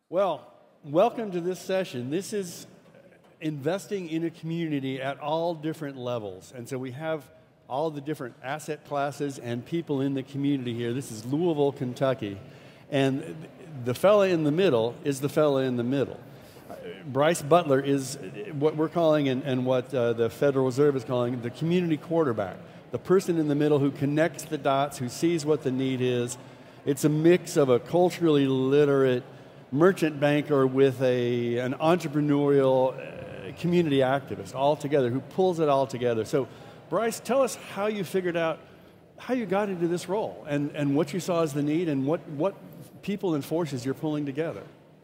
Well, welcome to this session. This is investing in a community at all different levels. And so we have all the different asset classes and people in the community here. This is Louisville, Kentucky. And the fella in the middle is the fella in the middle. Bryce Butler is what we're calling and what the Federal Reserve is calling the community quarterback. The person in the middle who connects the dots, who sees what the need is. It's a mix of a culturally literate merchant banker with an entrepreneurial community activist all together, who pulls it all together. So, Bryce, tell us how you figured out how you got into this role and what you saw as the need and what people and forces you're pulling together.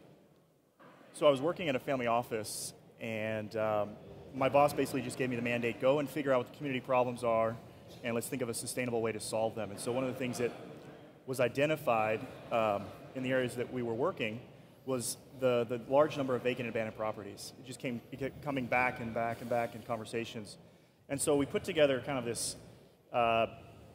So I was working at a family office, and my boss basically just gave me the mandate, go and figure out what the community problems are, and let's think of a sustainable way to solve them. And so one of the things that was identified in the areas that we were working was the large number of vacant and abandoned properties. It just kept coming back and back and back in conversations. And so we put together kind of this a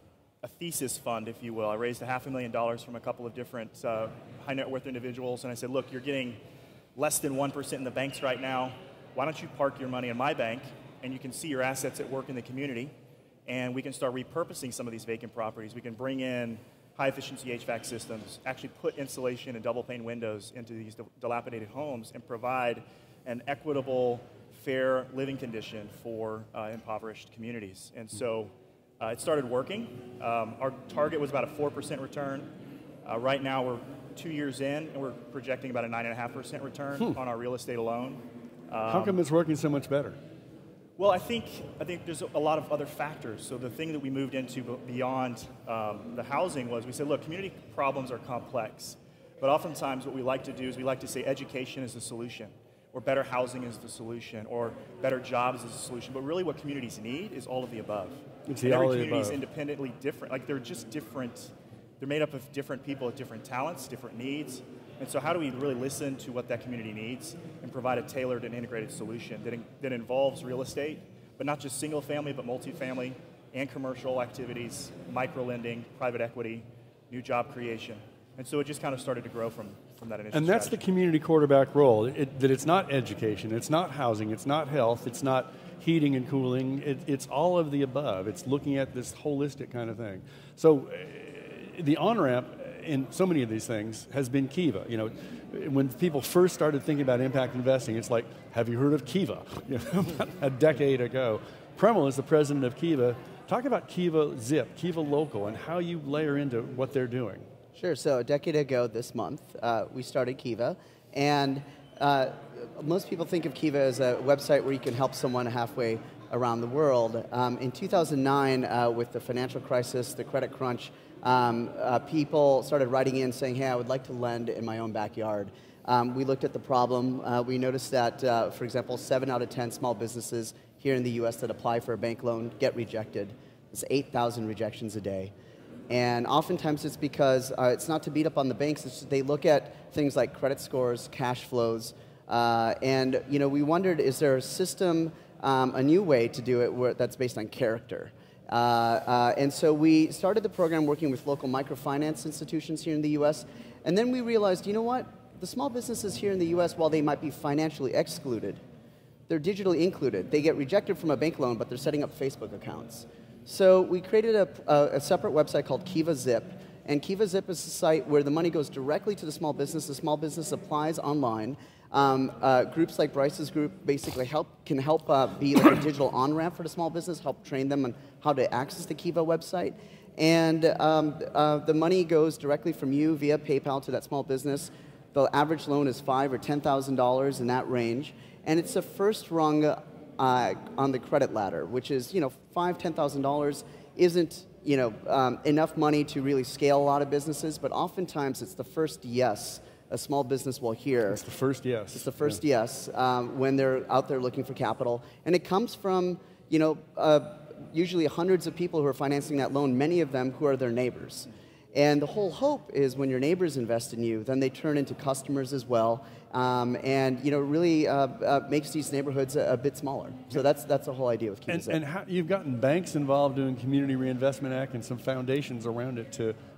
thesis fund, if you will. I raised $500,000 from a couple of different high net worth individuals, and I said, look, you're getting less than 1% in the banks right now. Why don't you park your money in my bank, and you can see your assets at work in the community, and we can start repurposing some of these vacant properties. We can bring in high-efficiency HVAC systems, actually put insulation and double-pane windows into these dilapidated homes and provide an equitable, fair living condition for impoverished communities. And so it started working. Our target was about a 4% return. Right now we're 2 years in, and we're projecting about a 9.5% return on our real estate alone. How come it's working so much better? Well, I think there's a lot of other factors. So the thing that we moved into beyond the housing was we said, look, community problems are complex. But oftentimes what we like to do is we like to say education is the solution, or better housing is the solution, or better jobs is the solution. But really what communities need is all of the above. It's and all every of the community is above. independently different. Like they're just different. They're made up of different people with different talents, different needs. And so how do we really listen to what that community needs and provide a tailored and integrated solution that involves real estate, but not just single family, but multifamily and commercial activities, micro lending, private equity, new job creation. And so it just kind of started to grow from that initial And that's strategy. the community quarterback role, that it's not education, it's not housing, it's not health, it's not heating and cooling, it's all of the above. It's looking at this holistic kind of thing. So the on-ramp in so many of these things has been Kiva. You know, when people first started thinking about impact investing, it's like, have you heard of Kiva? You know, a decade ago. Premal is the president of Kiva. Talk about Kiva Zip, Kiva Local, and how you layer into what they're doing. Sure. So a decade ago this month, we started Kiva, and most people think of Kiva as a website where you can help someone halfway around the world. In 2009, with the financial crisis, the credit crunch, people started writing in saying, hey, I would like to lend in my own backyard. We looked at the problem. We noticed that, for example, 7 out of 10 small businesses here in the US that apply for a bank loan get rejected. It's 8,000 rejections a day. And oftentimes it's because it's not to beat up on the banks, it's just they look at things like credit scores, cash flows, and you know, we wondered, is there a system, a new way to do it that's based on character? And so we started the program working with local microfinance institutions here in the US, and then we realized, you know what? The small businesses here in the US, while they might be financially excluded, they're digitally included. They get rejected from a bank loan, but they're setting up Facebook accounts. So we created a separate website called Kiva Zip, and Kiva Zip is a site where the money goes directly to the small business. The small business applies online. Groups like Bryce's group basically can help be like a digital on-ramp for the small business, help train them on how to access the Kiva website. And the money goes directly from you via PayPal to that small business. The average loan is $5,000 or $10,000 in that range. And it's the first rung on the credit ladder, which is, you know, $5,000, $10,000 isn't, you know, enough money to really scale a lot of businesses, but oftentimes it's the first yes a small business will hear. It's the first yes. It's the first yes when they're out there looking for capital. And it comes from, you know, usually hundreds of people who are financing that loan, many of them who are their neighbors. And the whole hope is when your neighbors invest in you, then they turn into customers as well, and you know, really makes these neighborhoods a bit smaller. So that's the whole idea with Kiva Zip. And how, you've gotten banks involved doing Community Reinvestment Act and some foundations around it to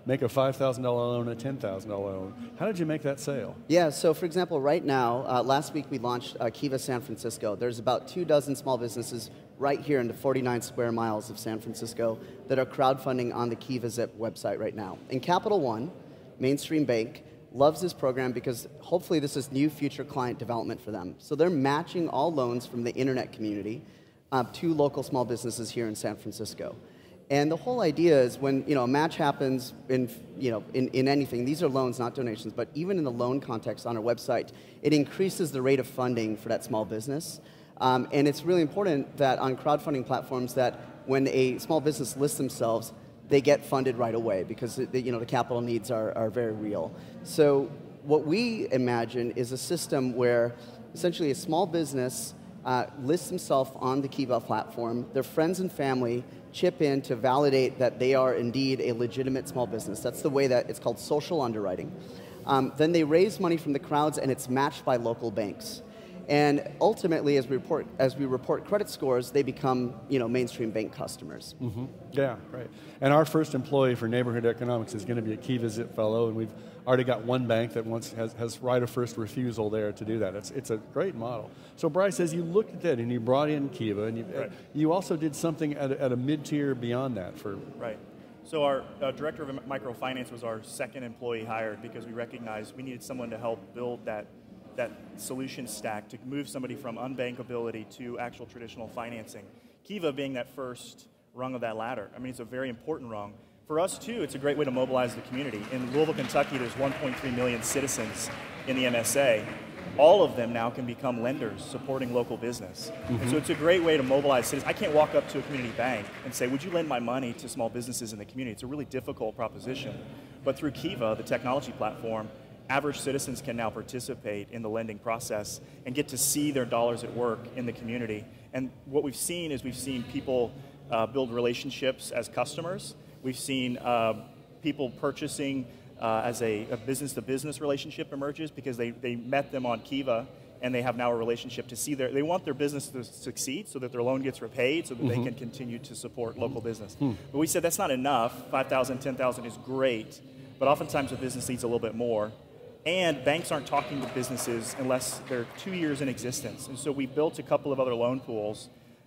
make a $5,000 loan a $10,000 loan. How did you make that sale? Yeah, so for example, right now, last week we launched Kiva San Francisco. There's about 24 small businesses right here in the 49 square miles of San Francisco that are crowdfunding on the Kiva Zip website right now. And Capital One, mainstream bank, loves this program because hopefully this is new future client development for them. So they're matching all loans from the internet community to local small businesses here in San Francisco. And the whole idea is when a match happens in anything, these are loans, not donations, but even in the loan context on our website, it increases the rate of funding for that small business. And it's really important that on crowdfunding platforms that when a small business lists themselves, they get funded right away because the capital needs are very real. So what we imagine is a system where essentially a small business lists themselves on the Kiva platform, their friends and family chip in to validate that they are indeed a legitimate small business. That's the way that it's called social underwriting. Then they raise money from the crowds and it's matched by local banks. And ultimately, as we report credit scores, they become mainstream bank customers. Mm-hmm. Yeah, right. And our first employee for neighborhood economics is going to be a Kiva Zip fellow, and we've already got one bank that has right of first refusal there to do that. It's a great model. So Bryce, as you looked at that and you brought in Kiva, and you also did something at a mid-tier beyond that for right. So our director of microfinance was our second employee hired because we recognized we needed someone to help build that solution stack to move somebody from unbankability to actual traditional financing. Kiva being that first rung of that ladder. I mean, it's a very important rung. For us, too, it's a great way to mobilize the community. In Louisville, Kentucky, there's 1.3 million citizens in the MSA. All of them now can become lenders supporting local business. Mm-hmm. And so it's a great way to mobilize citizens. I can't walk up to a community bank and say, would you lend my money to small businesses in the community? It's a really difficult proposition. But through Kiva, the technology platform, average citizens can now participate in the lending process and get to see their dollars at work in the community. And what we've seen is people build relationships as customers. We've seen people purchasing as a business-to-business relationship emerges because they met them on Kiva and they have now a relationship to see they want their business to succeed so that their loan gets repaid so that they can continue to support local business. But we said that's not enough. $5,000, $10,000 is great, but oftentimes a business needs a little bit more. And banks aren't talking to businesses unless they're 2 years in existence. And so we built a couple of other loan pools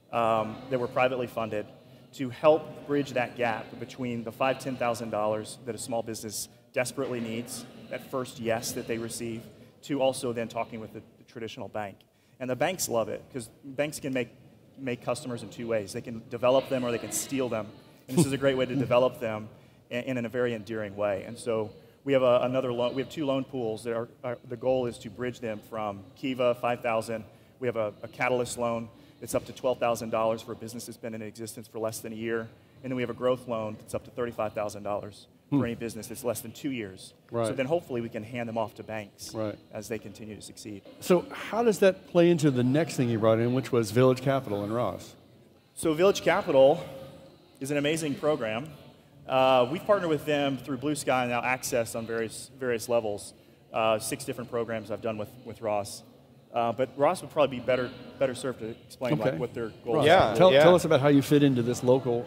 that were privately funded to help bridge that gap between the $5,000, $10,000 that a small business desperately needs, that first yes that they receive, to also then talking with the traditional bank. And the banks love it because banks can make customers in two ways. They can develop them or they can steal them. And this is a great way to develop them in a very endearing way. And so we have we have two loan pools that the goal is to bridge them from Kiva, $5,000. We have a Catalyst loan that's up to $12,000 for a business that's been in existence for less than a year. And then we have a growth loan that's up to $35,000 for any business that's less than 2 years. Right. So then hopefully we can hand them off to banks as they continue to succeed. So how does that play into the next thing you brought in, which was Village Capital and Ross? So Village Capital is an amazing program. We've partnered with them through Blue Sky and now Access on various levels. 6 different programs I've done with Ross. But Ross would probably be better served to explain what their goals are. Tell us about how you fit into this local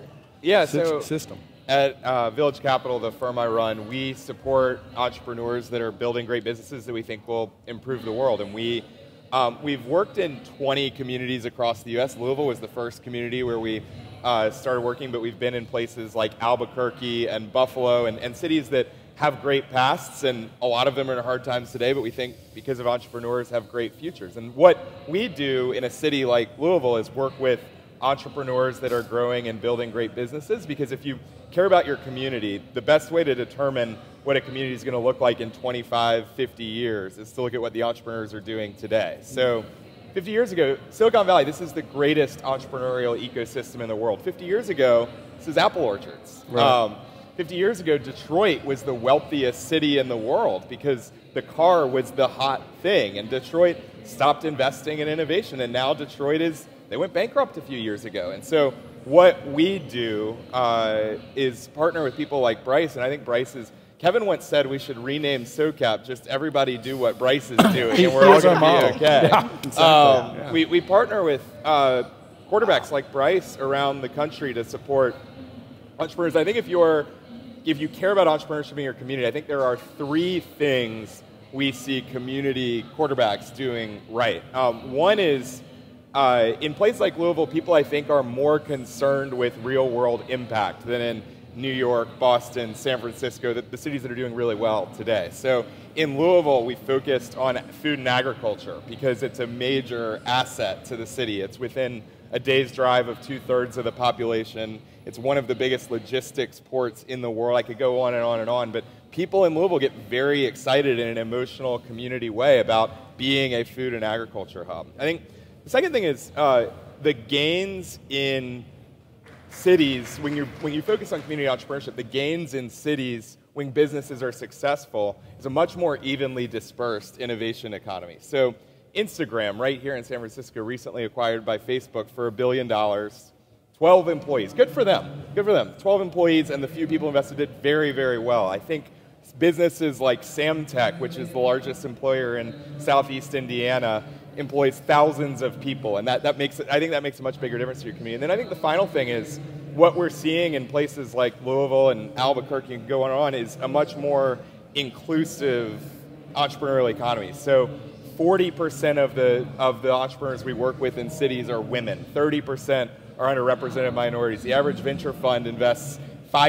system. At Village Capital, the firm I run, we support entrepreneurs that are building great businesses that we think will improve the world. And we've worked in 20 communities across the U.S. Louisville was the first community where we started working, but we've been in places like Albuquerque and Buffalo and cities that have great pasts, and a lot of them are in hard times today, but we think because of entrepreneurs have great futures. And what we do in a city like Louisville is work with entrepreneurs that are growing and building great businesses, because if you care about your community, the best way to determine what a community is going to look like in 25, 50 years is to look at what the entrepreneurs are doing today. So 50 years ago, Silicon Valley, this is the greatest entrepreneurial ecosystem in the world. 50 years ago, this is apple orchards. Right. 50 years ago, Detroit was the wealthiest city in the world because the car was the hot thing, and Detroit stopped investing in innovation, and now Detroit they went bankrupt a few years ago. And so what we do is partner with people like Bryce, and I think Kevin once said we should rename SOCAP, just everybody do what Bryce is doing, and we're all going to be okay. Yeah, exactly. We partner with quarterbacks like Bryce around the country to support entrepreneurs. I think if you're if you care about entrepreneurship in your community, I think there are 3 things we see community quarterbacks doing right. One is, in places like Louisville, people I think are more concerned with real world impact than in New York, Boston, San Francisco, the cities that are doing really well today. So in Louisville, we focused on food and agriculture because it's a major asset to the city. It's within a day's drive of 2/3 of the population. It's one of the biggest logistics ports in the world. I could go on and on and on, but people in Louisville get very excited in an emotional community way about being a food and agriculture hub. I think the second thing is the gains in cities, when you focus on community entrepreneurship, the gains in cities when businesses are successful is a much more evenly dispersed innovation economy. So Instagram, right here in San Francisco, recently acquired by Facebook for $1 billion, 12 employees. Good for them. Good for them. 12 employees, and the few people invested did very, very well. I think businesses like Samtec, which is the largest employer in Southeast Indiana, employs thousands of people, and that makes it, I think that makes a much bigger difference to your community. And then I think the final thing is what we're seeing in places like Louisville and Albuquerque and going on is a much more inclusive entrepreneurial economy. So 40% of the entrepreneurs we work with in cities are women. 30% are underrepresented minorities. The average venture fund invests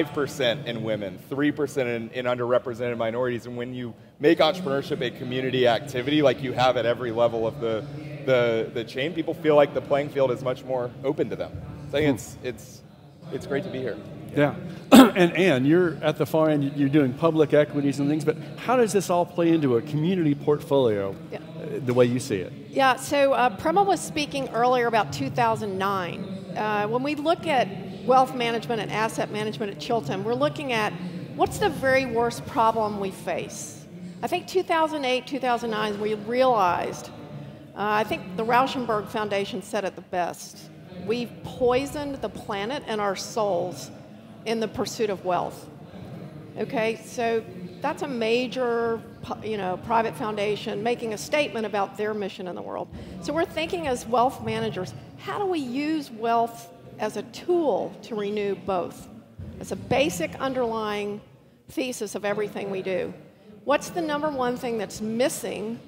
5% in women, 3% in underrepresented minorities. And when you make entrepreneurship a community activity like you have at every level of the chain, people feel like the playing field is much more open to them. So I think it's great to be here. Yeah. And you're at the far end, you're doing public equities and things, but how does this all play into a community portfolio the way you see it? Yeah, so Prema was speaking earlier about 2009. When we look at wealth management and asset management at Chilton, we're looking at what's the very worst problem we face. I think 2008, 2009, we realized, I think the Rauschenberg Foundation said it the best, we've poisoned the planet and our souls in the pursuit of wealth. Okay, so that's a major, private foundation making a statement about their mission in the world. So we're thinking as wealth managers, how do we use wealth as a tool to renew both? It's a basic underlying thesis of everything we do. What's the number one thing that's missing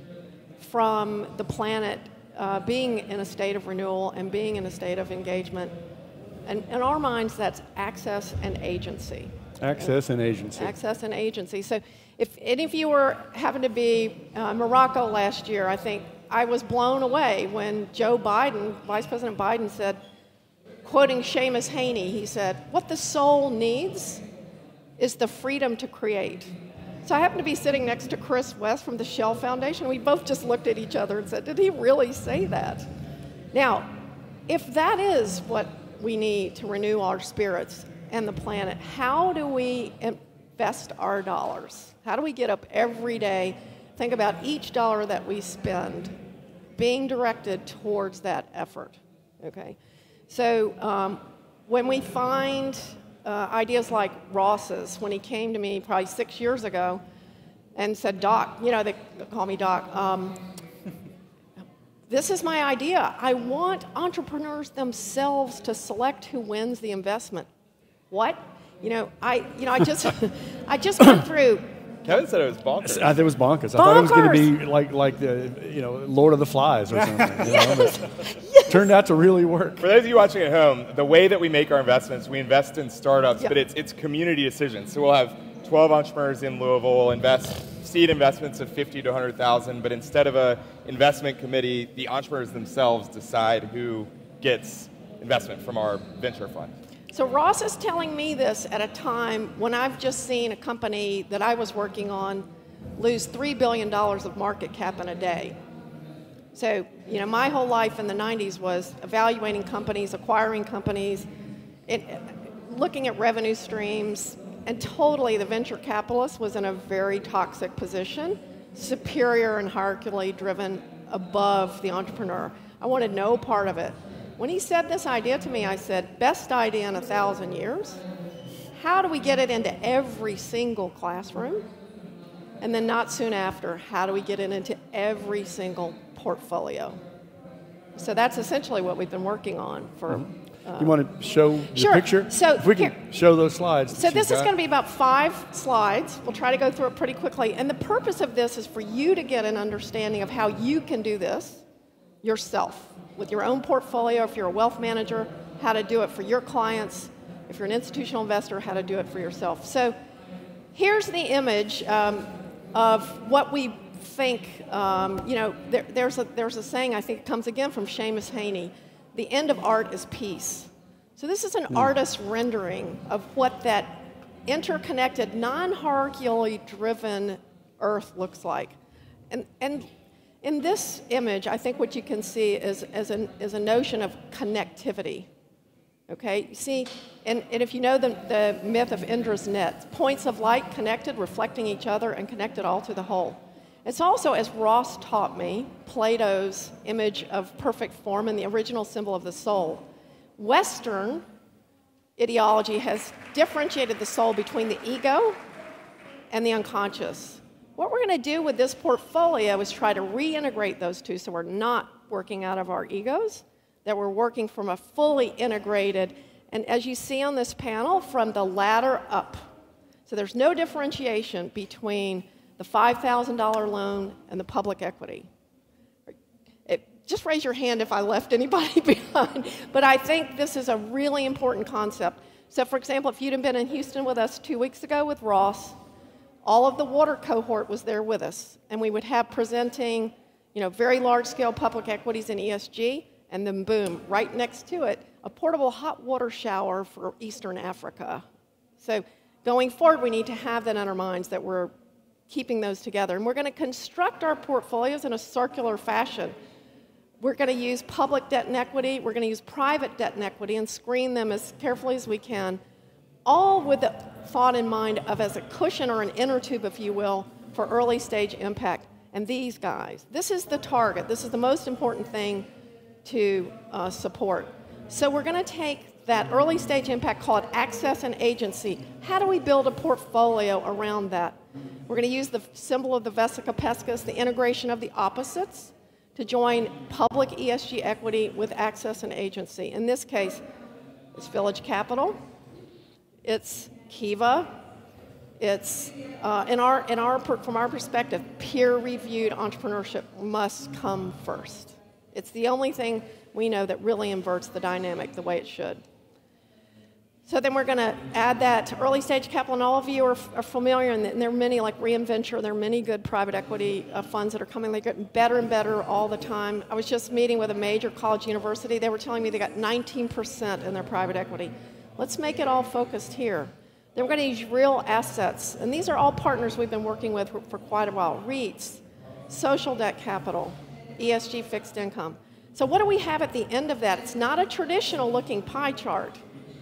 from the planet being in a state of renewal and being in a state of engagement? And in our minds, that's access and agency. Access and agency. Access and agency. So if any of you were happened to be in Morocco last year, I think I was blown away when Joe Biden, Vice President Biden said, quoting Seamus Haney, he said, what the soul needs is the freedom to create. So I happened to be sitting next to Chris West from the Shell Foundation. We both just looked at each other and said, did he really say that? Now, if that is what we need to renew our spirits and the planet, how do we invest our dollars? How do we get up every day, think about each dollar that we spend being directed towards that effort, okay? So when we find ideas like Ross's, when he came to me probably 6 years ago and said, Doc, they call me Doc, this is my idea. I want entrepreneurs themselves to select who wins the investment. What? I just went through. Kevin said it was bonkers. I think it was bonkers. I thought it was going to be like the Lord of the Flies or something. Yes. Turned out to really work. For those of you watching at home, the way that we make our investments, we invest in startups, Yep. but it's community decisions. So we'll have 12 entrepreneurs in Louisville. We'll invest seed investments of $50,000 to $100,000, but instead of an investment committee, the entrepreneurs themselves decide who gets investment from our venture fund. So Ross is telling me this at a time when I've just seen a company that I was working on lose $3 billion of market cap in a day. So, my whole life in the 90s was evaluating companies, acquiring companies, looking at revenue streams, and totally the venture capitalist was in a very toxic position, superior and hierarchically driven above the entrepreneur. I wanted no part of it. When he said this idea to me, I said, best idea in 1,000 years. How do we get it into every single classroom? And then not soon after, how do we get it into every single portfolio? So that's essentially what we've been working on for You want to show the Sure. picture? So if we can show those slides. So this is going to be about 5 slides. We'll try to go through it pretty quickly. And the purpose of this is for you to get an understanding of how you can do this yourself with your own portfolio. If you're a wealth manager, how to do it for your clients. If you're an institutional investor, how to do it for yourself. So here's the image of what we think. There's a saying, I think it comes again from Seamus Haney. The end of art is peace. So this is an artist's rendering of what that interconnected, non-hierarchically driven Earth looks like. And in this image, I think what you can see is a notion of connectivity. Okay, you see, and if you know the myth of Indra's net, points of light connected, reflecting each other, and connected all to the whole. It's also, as Ross taught me, Plato's image of perfect form and the original symbol of the soul. Western ideology has differentiated the soul between the ego and the unconscious. What we're going to do with this portfolio is try to reintegrate those two so we're not working out of our egos, that we're working from a fully integrated, and as you see on this panel, from the ladder up. So there's no differentiation between the $5,000 loan and the public equity. Just raise your hand if I left anybody behind. But I think this is a really important concept. So for example, if you'd have been in Houston with us 2 weeks ago with Ross, all of the water cohort was there with us. And we would have presenting, very large-scale public equities in ESG, and then boom, right next to it, a portable hot water shower for Eastern Africa. So going forward, we need to have that in our minds that we're keeping those together. And we're going to construct our portfolios in a circular fashion. We're going to use public debt and equity. We're going to use private debt and equity and screen them as carefully as we can, all with the thought in mind of as a cushion or an inner tube, if you will, for early stage impact. And these guys, this is the target. This is the most important thing to support. So we're going to take that early stage impact, call it access and agency. How do we build a portfolio around that? We're going to use the symbol of the Vesica Pescis, the integration of the opposites, to join public ESG equity with access and agency. In this case, it's Village Capital, it's Kiva, it's from our perspective, peer-reviewed entrepreneurship must come first. It's the only thing we know that really inverts the dynamic the way it should. So then we're going to add that to early stage capital, and all of you are familiar, and there are many like Reinventure, there are many good private equity funds that are coming. They're getting better and better all the time. I was just meeting with a major college university. They were telling me they got 19% in their private equity. Let's make it all focused here. Then we're going to use real assets, and these are all partners we've been working with for quite a while. REITs, social debt capital, ESG fixed income. So what do we have at the end of that? It's not a traditional looking pie chart.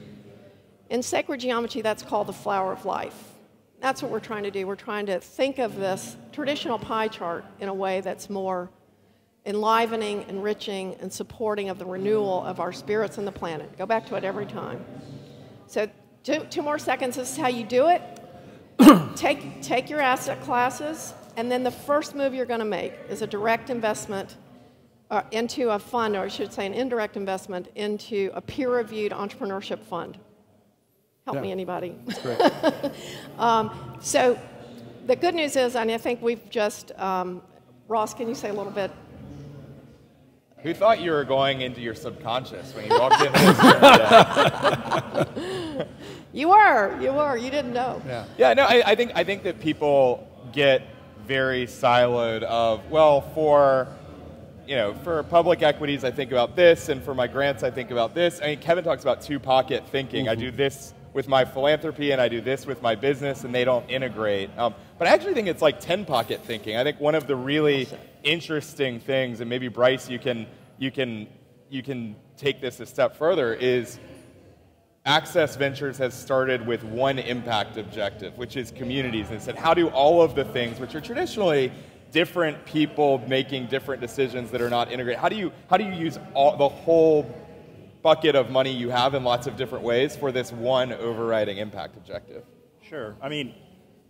In sacred geometry, that's called the flower of life. That's what we're trying to do. We're trying to think of this traditional pie chart in a way that's more enlivening, enriching, and supporting of the renewal of our spirits and the planet. Go back to it every time. So 2 more seconds. This is how you do it. Take your asset classes, and then the first move you're going to make is a direct investment into a fund, or I should say an indirect investment into a peer-reviewed entrepreneurship fund. Help me, anybody. That's great. So the good news is, and I think we've just, Ross, can you say a little bit? Who thought you were going into your subconscious when you walked in this room? You were. You didn't know. Yeah. No. I think that people get very siloed of, well, for public equities, I think about this, and for my grants, I think about this. I mean, Kevin talks about two-pocket thinking. Mm-hmm. I do this with my philanthropy, and I do this with my business, and they don't integrate. But I actually think it's like 10-pocket thinking. I think one of the really interesting things, and maybe Bryce, you can take this a step further, is Access Ventures has started with one impact objective, which is communities, and said, how do all of the things which are traditionally different people making different decisions that are not integrated, how do you use the whole bucket of money you have in lots of different ways for this one overriding impact objective? Sure. I mean,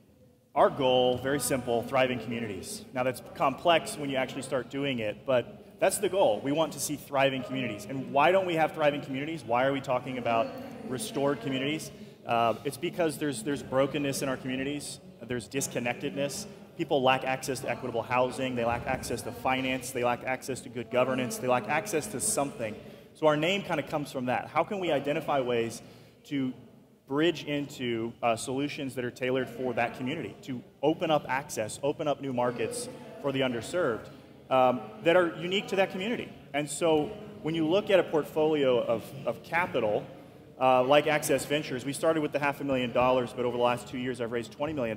our goal, very simple, thriving communities. Now that's complex when you actually start doing it, but That's the goal. We want to see thriving communities. And why don't we have thriving communities? Why are we talking about restored communities? It's because there's brokenness in our communities. There's disconnectedness. People lack access to equitable housing. They lack access to finance. They lack access to good governance. They lack access to something. So our name kind of comes from that. How can we identify ways to bridge into solutions that are tailored for that community, to open up access, open up new markets for the underserved that are unique to that community? And so when you look at a portfolio of capital, like Access Ventures, we started with the $500,000, but over the last 2 years I've raised $20 million.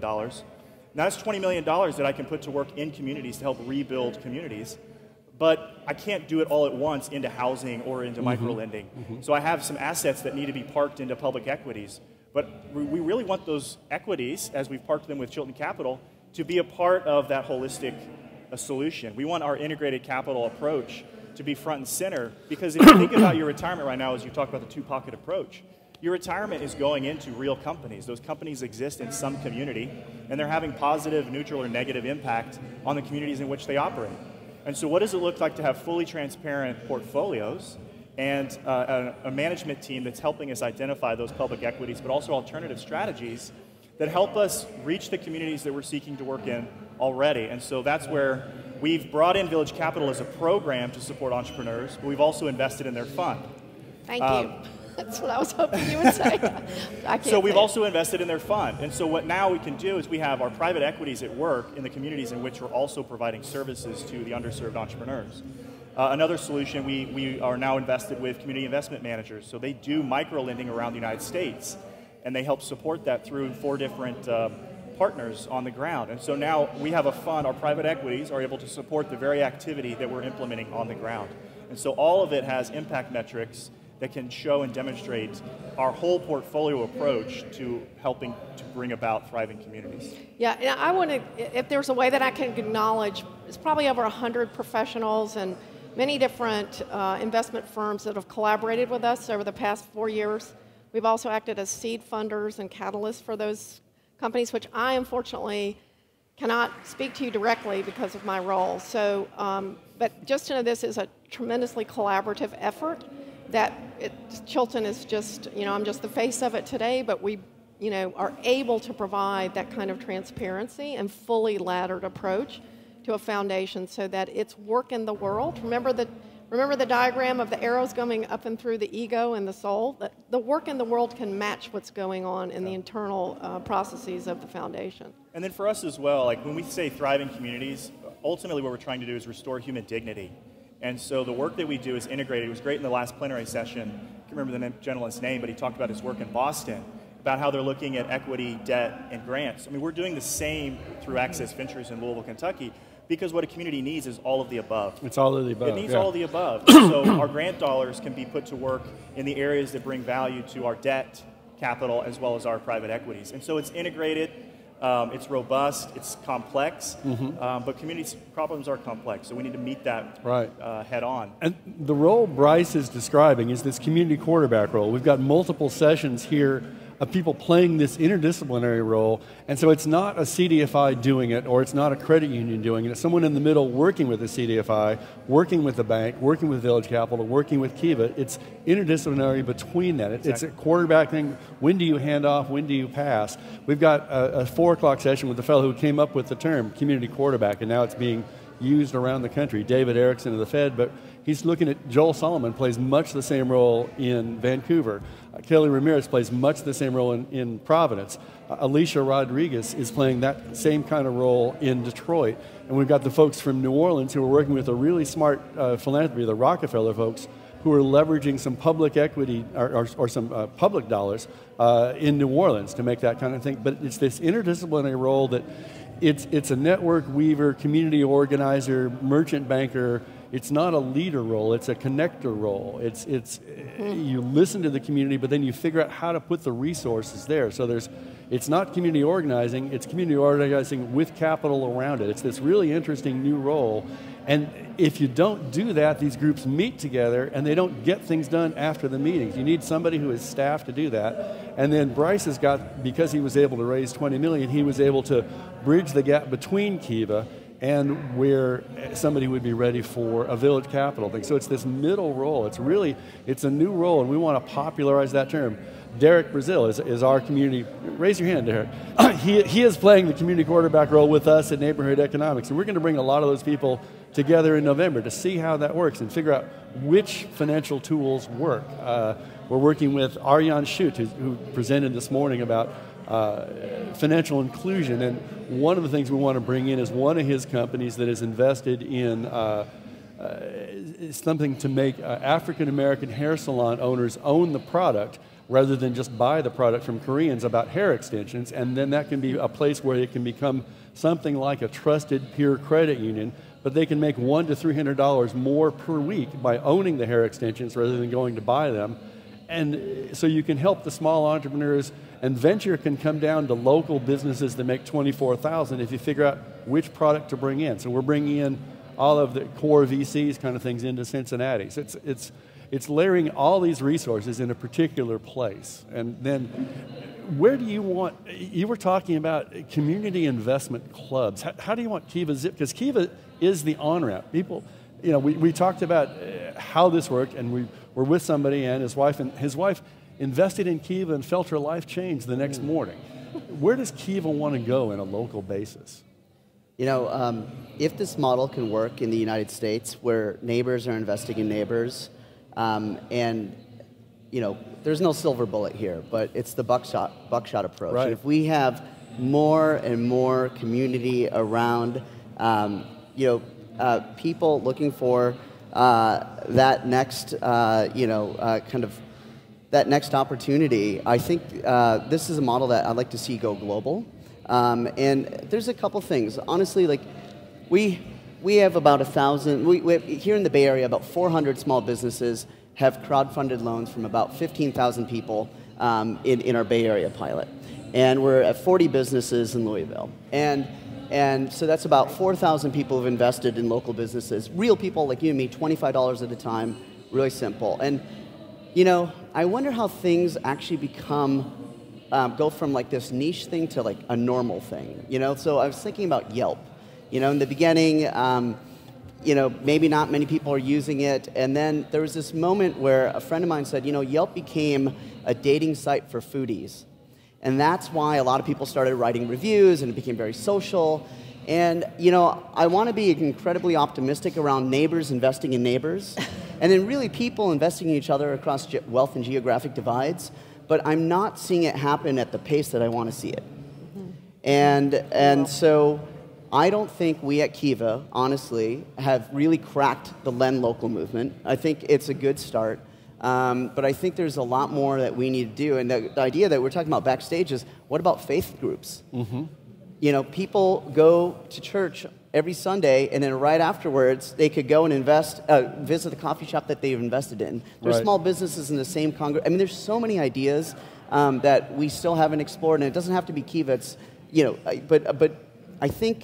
Now that's $20 million that I can put to work in communities to help rebuild communities. But I can't do it all at once into housing or into micro-lending. So I have some assets that need to be parked into public equities. But we really want those equities, as we've parked them with Chilton Capital, to be a part of that holistic solution. We want our integrated capital approach to be front and center, because if you think about your retirement right now, as you talk about the two-pocket approach, your retirement is going into real companies. Those companies exist in some community, and they're having positive, neutral, or negative impact on the communities in which they operate. And so what does it look like to have fully transparent portfolios and a management team that's helping us identify those public equities, but also alternative strategies that help us reach the communities that we're seeking to work in already? And so that's where we've brought in Village Capital as a program to support entrepreneurs, but we've also invested in their fund. Thank you. That's what I was hoping you would say. So we've also invested in their fund. And so what now we can do is we have our private equities at work in the communities in which we're also providing services to the underserved entrepreneurs. Another solution, we are now invested with community investment managers. So they do micro-lending around the United States, and they help support that through 4 different partners on the ground. And so now we have a fund, our private equities are able to support the very activity that we're implementing on the ground. And so all of it has impact metrics that can show and demonstrate our whole portfolio approach to helping to bring about thriving communities. Yeah, and I want to, if there's a way that I can acknowledge, it's probably over 100 professionals and many different investment firms that have collaborated with us over the past 4 years. We've also acted as seed funders and catalysts for those companies, which I unfortunately cannot speak to you directly because of my role. So, but just to know this is a tremendously collaborative effort. That Chilton is just, I'm just the face of it today, but we, are able to provide that kind of transparency and fully laddered approach to a foundation so that it's work in the world. Remember the diagram of the arrows going up and through the ego and the soul? That the work in the world can match what's going on in the internal processes of the foundation. And then for us as well, like when we say thriving communities, ultimately what we're trying to do is restore human dignity. And so the work that we do is integrated. It was great in the last plenary session. I can't remember the gentleman's name, but he talked about his work in Boston, about how they're looking at equity, debt, and grants. I mean, we're doing the same through Access Ventures in Louisville, Kentucky, because what a community needs is all of the above. It's all of the above. It needs all of the above. So our grant dollars can be put to work in the areas that bring value to our debt capital as well as our private equities. And so it's integrated. It's robust, it's complex, but community problems are complex, so we need to meet that head on. And the role Bryce is describing is this community quarterback role. We've got multiple sessions here of people playing this interdisciplinary role, and so it's not a CDFI doing it, or it's not a credit union doing it. It's someone in the middle working with the CDFI, working with the bank, working with Village Capital, working with Kiva. It's interdisciplinary between that. It's a quarterback thing. When do you hand off? When do you pass? We've got a 4 o'clock session with the fellow who came up with the term community quarterback, and now it's being used around the country. David Erickson of the Fed, but he's looking at Joel Solomon plays much the same role in Vancouver. Kelly Ramirez plays much the same role in Providence. Alicia Rodriguez is playing that same kind of role in Detroit. And we've got the folks from New Orleans who are working with a really smart philanthropy, the Rockefeller folks, who are leveraging some public equity or some public dollars in New Orleans to make that kind of thing. But it's this interdisciplinary role that it's a network weaver, community organizer, merchant banker. It's not a leader role, it's a connector role. You listen to the community, but then you figure out how to put the resources there. So it's not community organizing, it's community organizing with capital around it. It's this really interesting new role. And if you don't do that, these groups meet together and they don't get things done after the meetings. You need somebody who is staffed to do that. And then Bryce has got, because he was able to raise $20 million, he was able to bridge the gap between Kiva and where somebody would be ready for a village capital thing. So it's this middle role. It's a new role, and we want to popularize that term. Derek Brazil is our community. Raise your hand, Derek. He is playing the community quarterback role with us at Neighborhood Economics, and we're going to bring a lot of those people together in November to see how that works and figure out which financial tools work. We're working with Arjan Schutt, who presented this morning about financial inclusion, and one of the things we want to bring in is one of his companies that is invested in something to make African-American hair salon owners own the product rather than just buy the product from Koreans about hair extensions, and then that can be a place where it can become something like a trusted peer credit union, but they can make $100 to $300 more per week by owning the hair extensions rather than going to buy them. And so you can help the small entrepreneurs, and venture can come down to local businesses that make $24,000 if you figure out which product to bring in. So we're bringing in all of the core VCs kind of things into Cincinnati. So it's layering all these resources in a particular place. And then where do you want, you were talking about community investment clubs. How do you want Kiva Zip? Because Kiva is the on-ramp. People, we talked about how this worked, and we were with somebody, and his wife invested in Kiva and felt her life change the next morning. Where does Kiva want to go in a local basis? If this model can work in the United States, where neighbors are investing in neighbors, and there's no silver bullet here, but it's the buckshot approach. Right. And if we have more and more community around, people looking for that next, that next opportunity, I think this is a model that I'd like to see go global. And there's a couple things. Honestly, like we have about 1,000, we here in the Bay Area, about 400 small businesses have crowdfunded loans from about 15,000 people in our Bay Area pilot. And we're at 40 businesses in Louisville. And so that's about 4,000 people who've invested in local businesses, real people like you and me, $25 at a time, really simple. And, I wonder how things actually go from like this niche thing to like a normal thing, So I was thinking about Yelp. In the beginning, maybe not many people are using it. And then there was this moment where a friend of mine said, Yelp became a dating site for foodies. And that's why a lot of people started writing reviews, and it became very social. And, I want to be incredibly optimistic around neighbors investing in neighbors, and then really people investing in each other across wealth and geographic divides. But I'm not seeing it happen at the pace that I want to see it. And so I don't think we at Kiva, honestly, have really cracked the Lend Local movement. I think it's a good start. But I think there's a lot more that we need to do. And the idea that we're talking about backstage is, what about faith groups? Mm-hmm. People go to church every Sunday, and then right afterwards, they could go and visit the coffee shop that they've invested in. There's small businesses in the same congregation. I mean, there's so many ideas that we still haven't explored, and it doesn't have to be Kiva. It's, but I think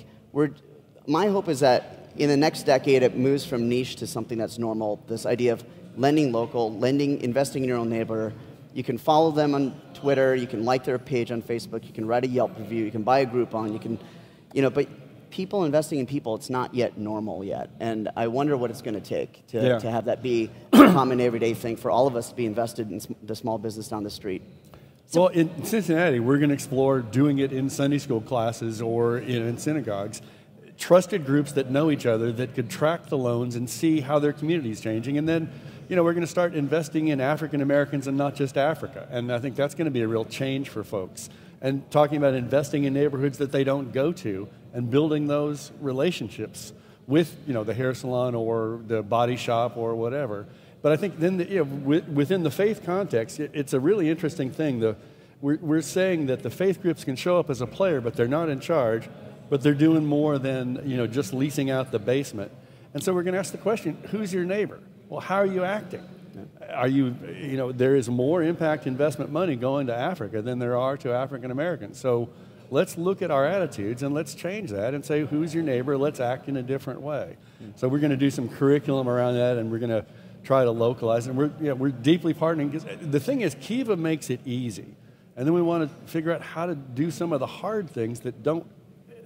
my hope is that in the next decade, it moves from niche to something that's normal. This idea of lending local, investing in your own neighbor. You can follow them on Twitter, you can like their page on Facebook, you can write a Yelp review, you can buy a Groupon, you can, but people investing in people, it's not yet normal yet. And I wonder what it's going to take to have that be a common everyday thing for all of us to be invested in the small business down the street. Well, in Cincinnati, we're going to explore doing it in Sunday school classes or in synagogues. Trusted groups that know each other that could track the loans and see how their community is changing. And then, we're going to start investing in African Americans and not just Africa. And I think that's going to be a real change for folks. And talking about investing in neighborhoods that they don't go to and building those relationships with, the hair salon or the body shop or whatever. But I think then, within the faith context, it's a really interesting thing. We're saying that the faith groups can show up as a player, but they're not in charge. But they're doing more than just leasing out the basement. And so we're going to ask the question, who's your neighbor? Well, how are you acting? Are you, there is more impact investment money going to Africa than there are to African Americans. So let's look at our attitudes and let's change that and say, who's your neighbor? Let's act in a different way. So we're going to do some curriculum around that, and we're going to try to localize it. And we're deeply partnering, because the thing is, Kiva makes it easy. And then we want to figure out how to do some of the hard things that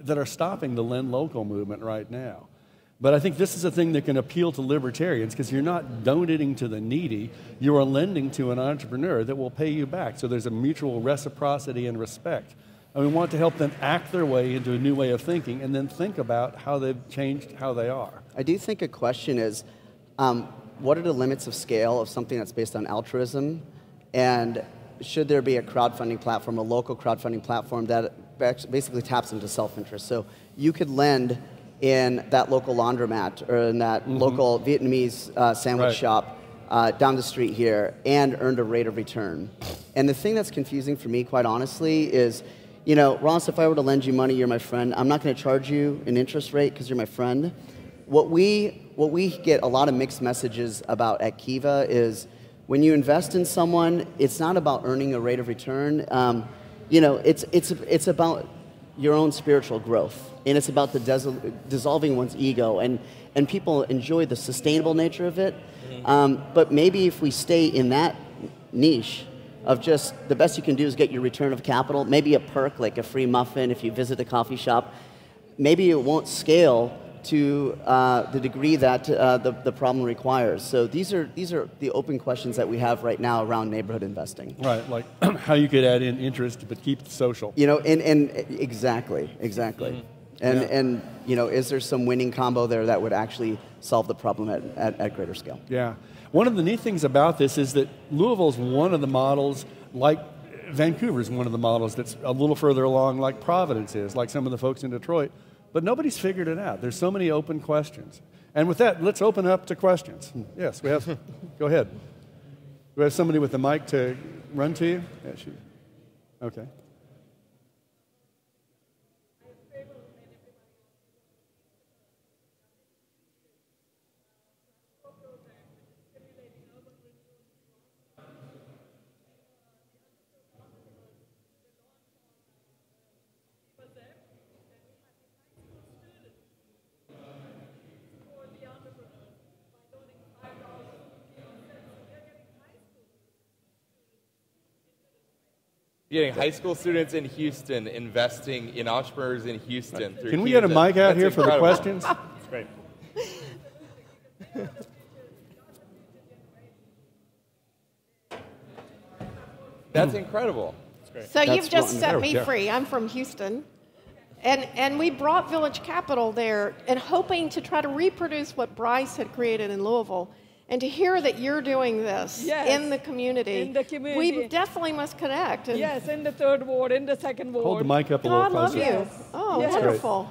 that are stopping the Lend Local movement right now. But I think this is a thing that can appeal to libertarians because you're not donating to the needy, you are lending to an entrepreneur that will pay you back. So there's a mutual reciprocity and respect. And we want to help them act their way into a new way of thinking and then think about how they've changed how they are. I do think a question is, what are the limits of scale of something that's based on altruism? And should there be a crowdfunding platform, a local crowdfunding platform that basically taps into self-interest? So you could lend in that local laundromat or in that local Vietnamese sandwich shop down the street here and earned a rate of return. And the thing that's confusing for me, quite honestly, is, you know, Ross, if I were to lend you money, you're my friend, I'm not going to charge you an interest rate because you're my friend. What we get a lot of mixed messages about at Kiva is when you invest in someone, it's not about earning a rate of return. You know, it's about your own spiritual growth. And it's about the dissolving one's ego. And people enjoy the sustainable nature of it. But maybe if we stay in that niche of just the best you can do is get your return of capital, maybe a perk like a free muffin if you visit a coffee shop, maybe it won't scale to the degree that the problem requires. So these are the open questions that we have right now around neighborhood investing. Right, like how you could add in interest but keep it social. You know, and exactly. And you know, is there some winning combo there that would actually solve the problem at greater scale? Yeah. One of the neat things about this is that Louisville's one of the models, like Vancouver's one of the models that's a little further along, like Providence is, like some of the folks in Detroit. But nobody's figured it out. There's so many open questions. And with that, let's open up to questions. Yes, we have, go ahead. We have somebody with the mic to run to you? Yeah, okay. Getting high school students in Houston investing in entrepreneurs in Houston. Through Can we get a mic out here for the questions? That's great. That's incredible. That's great. So you've just set me free. I'm from Houston. And we brought Village Capital there and hoping to try to reproduce what Bryce had created in Louisville. And to hear that you're doing this in the community, we definitely must connect. And yes, in the third ward, in the second ward. Hold the mic up a little closer. I love you. Oh, wonderful.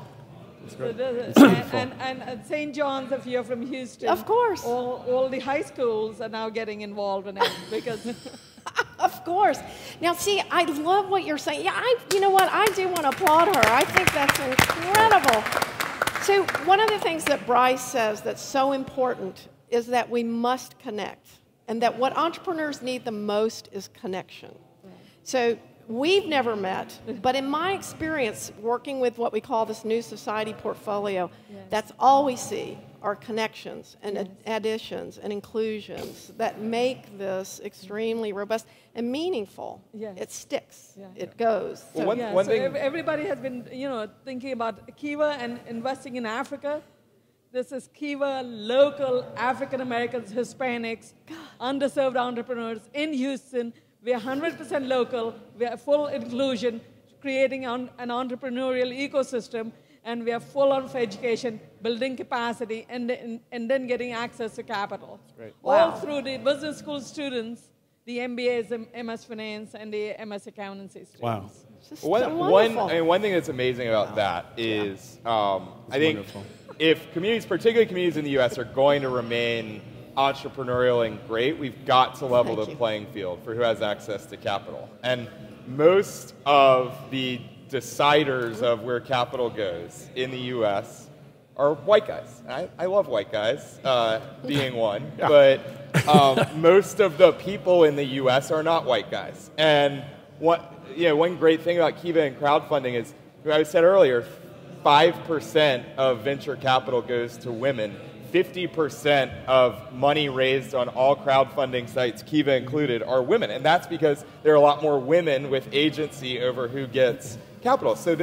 And St. John's, if you're from Houston. Of course. All the high schools are now getting involved in it because... Of course. Now, see, I love what you're saying. Yeah, you know what? I do want to applaud her. I think that's incredible. So one of the things that Bryce says that's so important is that we must connect, and that what entrepreneurs need the most is connection. Right. So we've never met, but in my experience working with what we call this New Society portfolio, that's all we see are connections and additions and inclusions that make this extremely robust and meaningful. Yes. It sticks. Yeah. It goes. So, one thing everybody has been, thinking about Kiva and investing in Africa. This is Kiva, local African Americans, Hispanics, underserved entrepreneurs in Houston. We are 100% local. We are full inclusion, creating an entrepreneurial ecosystem, and we are full on for education, building capacity, and then getting access to capital. That's great. All through the business school students, the MBAs, MS Finance, and the MS Accountancy students. Wow. One thing that's amazing about that is, I think, wonderful. If communities, particularly communities in the U.S., are going to remain entrepreneurial and great, we've got to level the playing field for who has access to capital. And most of the deciders of where capital goes in the U.S. are white guys. I love white guys, being one, but most of the people in the U.S. are not white guys. And one great thing about Kiva and crowdfunding is, as I said earlier, 5% of venture capital goes to women. 50% of money raised on all crowdfunding sites, Kiva included, are women. And that's because there are a lot more women with agency over who gets capital. So this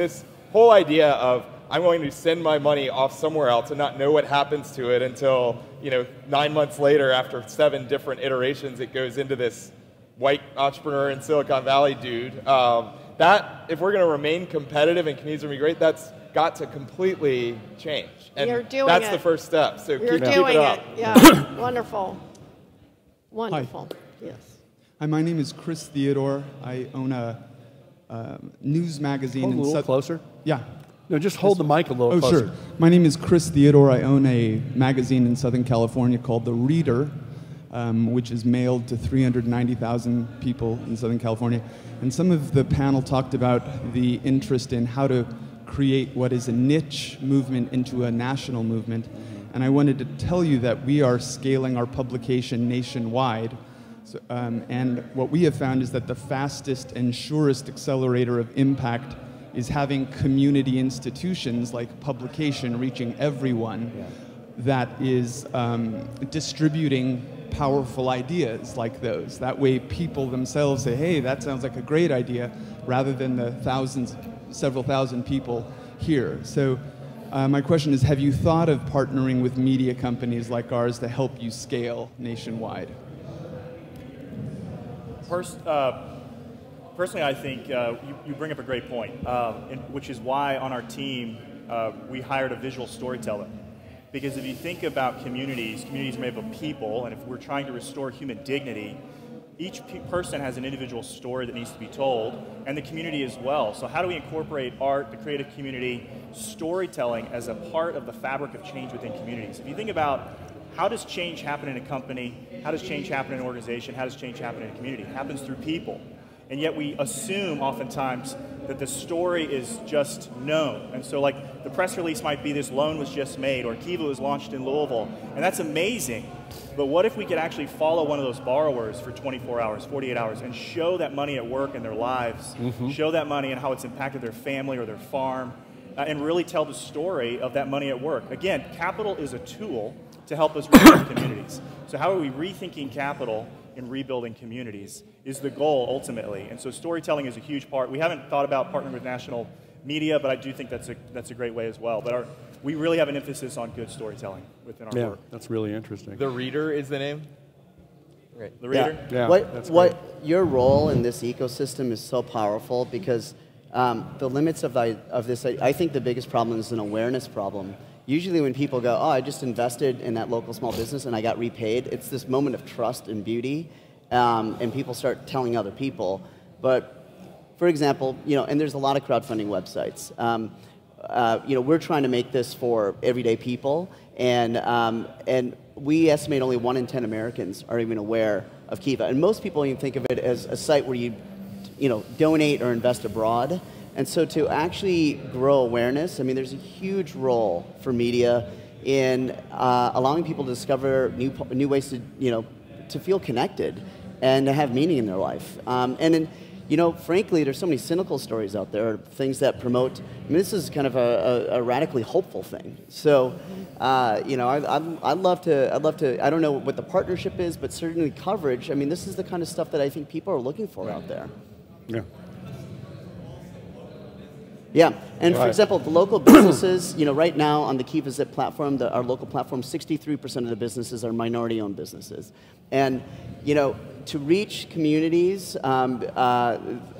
whole idea of I'm going to send my money off somewhere else and not know what happens to it until 9 months later, after 7 different iterations, it goes into this white entrepreneur in Silicon Valley dude. That, if we're going to remain competitive and communities are going to be great, that's got to completely change. And You're doing that's it. the first step. So You're keep doing it up. Yeah, wonderful. Wonderful. Yes. Hi, my name is Chris Theodore. I own a news magazine. Hold a little closer. Yeah. No, just hold the mic a little closer. Sure. My name is Chris Theodore. I own a magazine in Southern California called The Reader, which is mailed to 390,000 people in Southern California. And some of the panel talked about the interest in how to create what is a niche movement into a national movement. And I wanted to tell you that we are scaling our publication nationwide. So, and what we have found is that the fastest and surest accelerator of impact is having community institutions like publication reaching everyone that is distributing powerful ideas like those. That way people themselves say, hey, that sounds like a great idea, rather than the several thousand people here. So my question is, have you thought of partnering with media companies like ours to help you scale nationwide? Personally, I think you bring up a great point, which is why on our team we hired a visual storyteller. Because if you think about communities are made up of people, and if we're trying to restore human dignity, each person has an individual story that needs to be told, and the community as well. So how do we incorporate art, the creative community, storytelling as a part of the fabric of change within communities? If you think about how does change happen in a company, how does change happen in an organization, how does change happen in a community? It happens through people. And yet we assume oftentimes that the story is just known. And so like the press release might be this loan was just made, or Kiva was launched in Louisville, and that's amazing. But what if we could actually follow one of those borrowers for 24 hours, 48 hours, and show that money at work in their lives, show that money and how it's impacted their family or their farm, and really tell the story of that money at work. Again, capital is a tool to help us rebuild communities. So how are we rethinking capital in rebuilding communities is the goal ultimately. And so storytelling is a huge part. We haven't thought about partnering with national media, but I do think that's a great way as well. But we really have an emphasis on good storytelling within our work. That's really interesting. The Reader is the name? Great. The Reader? Yeah, what your role in this ecosystem is so powerful, because the limits of this, I think the biggest problem is an awareness problem. Usually when people go, oh, I just invested in that local small business and I got repaid, it's this moment of trust and beauty, and people start telling other people. But for example, and there's a lot of crowdfunding websites. We're trying to make this for everyday people, and we estimate only 1 in 10 Americans are even aware of Kiva. And most people even think of it as a site where you donate or invest abroad. And so to actually grow awareness, I mean, there's a huge role for media in allowing people to discover new ways to feel connected and to have meaning in their life. And then, frankly, there's so many cynical stories out there, things that promote. I mean, this is kind of a radically hopeful thing. So, I'd love to. I don't know what the partnership is, but certainly coverage. I mean, this is the kind of stuff that I think people are looking for out there. Yeah. Yeah, and for example, the local businesses, right now on the Kiva Zip platform, our local platform, 63% of the businesses are minority-owned businesses. And, to reach communities, I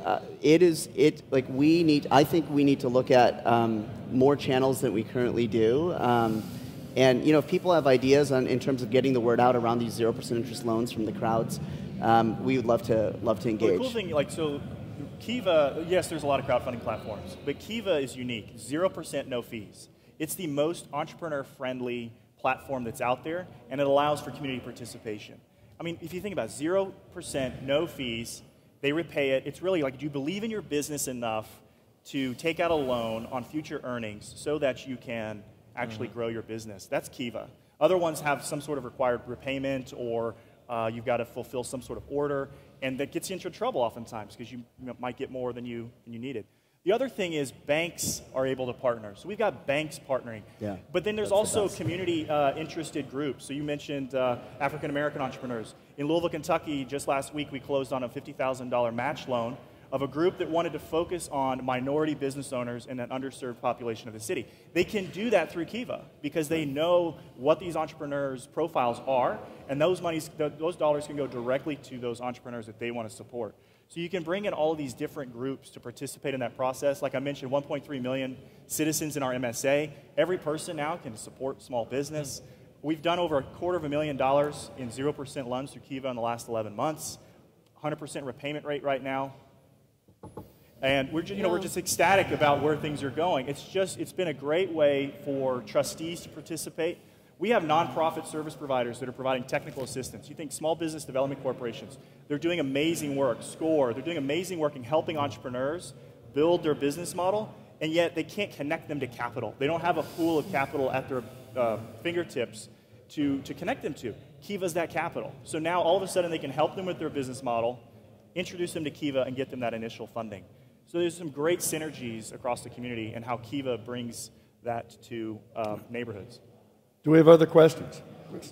think we need to look at more channels than we currently do. And, if people have ideas in terms of getting the word out around these 0% interest loans from the crowds, we would love to engage. Well, the cool thing, Kiva, yes, there's a lot of crowdfunding platforms, but Kiva is unique. 0%, no fees. It's the most entrepreneur-friendly platform that's out there, and it allows for community participation. I mean, if you think about it, 0%, no fees, they repay it. It's really like, do you believe in your business enough to take out a loan on future earnings so that you can actually grow your business? That's Kiva. Other ones have some sort of required repayment, or you've got to fulfill some sort of order. And that gets you into trouble oftentimes because you might get more than you needed. The other thing is banks are able to partner. So we've got banks partnering. Yeah, but then there's also community interested groups. So you mentioned African American entrepreneurs. In Louisville, Kentucky, just last week we closed on a $50,000 match loan of a group that wanted to focus on minority business owners and an underserved population of the city. They can do that through Kiva because they know what these entrepreneurs' profiles are, and those dollars can go directly to those entrepreneurs that they want to support. So you can bring in all of these different groups to participate in that process. Like I mentioned, 1.3 million citizens in our MSA. Every person now can support small business. We've done over $250,000 in 0% loans through Kiva in the last 11 months. 100% repayment rate right now. And we're just ecstatic about where things are going. It's been a great way for trustees to participate. We have nonprofit service providers that are providing technical assistance. You think small business development corporations, they're doing amazing work. SCORE, they're doing amazing work in helping entrepreneurs build their business model, and yet they can't connect them to capital. They don't have a pool of capital at their fingertips to connect them to. Kiva's that capital. So now all of a sudden they can help them with their business model, introduce them to Kiva, and get them that initial funding. So there's some great synergies across the community and how Kiva brings that to neighborhoods. Do we have other questions?